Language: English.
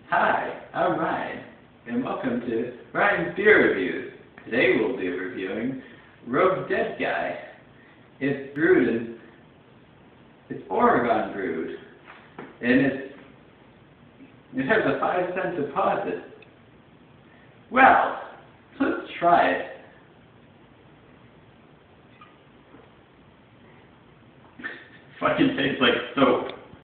Hi, I'm Ryan, and welcome to Ryan's Beer Reviews. Today we'll be reviewing Rogue Dead Guy. It's Oregon brewed, and it has a 5-cent deposit. Well, let's try it. Fucking tastes like soap.